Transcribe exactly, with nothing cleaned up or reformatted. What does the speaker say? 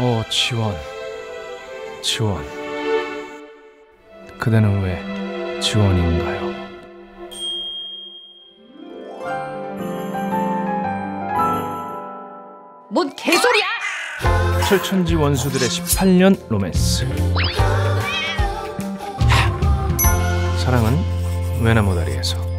어, 지원, 지원. 그대는 왜 지원인가요? 뭔 개소리야! 철천지 원수들의 십팔 년 로맨스. 사랑은 외나무 다리에서.